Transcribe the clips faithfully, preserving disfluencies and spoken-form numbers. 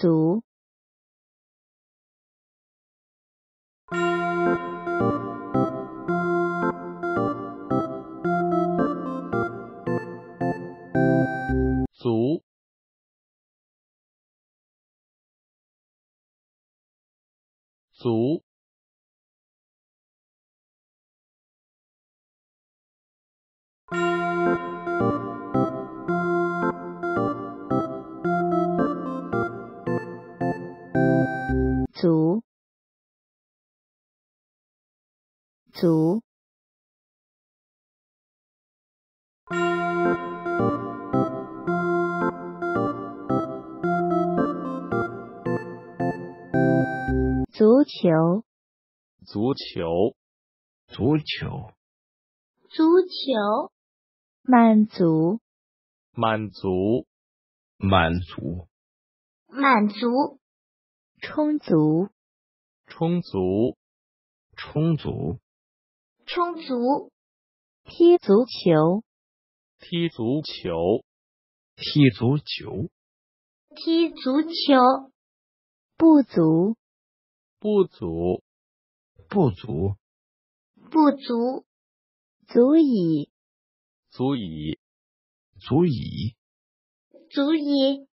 足， 足，足， 足，足，足球， 足球， 足球， 足球， 满足， 满足， 满足， 满足， 充足， 充足， 充足， 充足， 踢足球， 踢足球， 踢足球， 踢足球， 不足， 不足， 不足， 不足， 足以， 足以， 足以， 足以，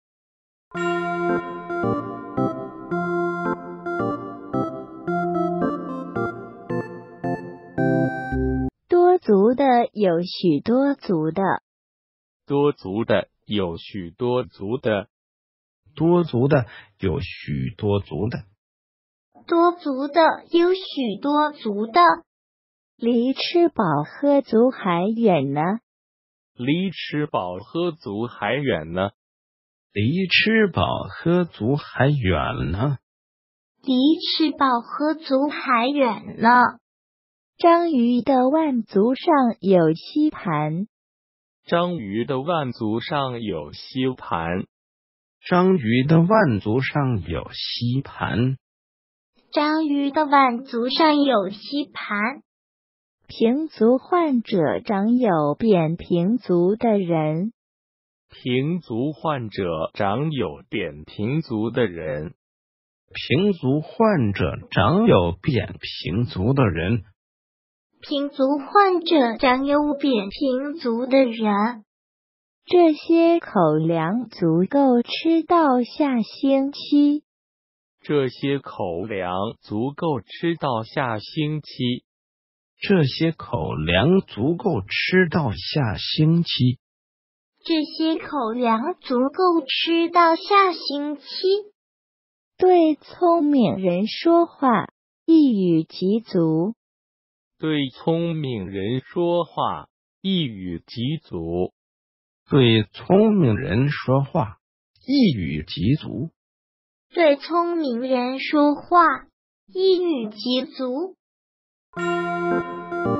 多足的有许多足的， 多足的有许多足的， 多足的有许多足的， 多足的有许多足的， 离吃饱喝足还远呢。 离吃饱喝足还远呢。 离吃饱喝足还远呢。 离吃饱喝足还远呢。 章鱼的腕足上有吸盘， 章鱼的腕足上有吸盘， 章鱼的腕足上有吸盘， 章鱼的腕足上有吸盘。 平足患者长有扁平足的人， 平足患者长有扁平足的人， 平足患者长有扁平足的人， 平足患者长有扁平足的人。 这些口粮足够吃到下星期。 这些口粮足够吃到下星期。 这些口粮足够吃到下星期。 这些口粮足够吃到下星期。 对聪明人说话，一语即足。 对聪明人说话，一语即足。 对聪明人说话，一语即足。 对聪明人说话，一语即足。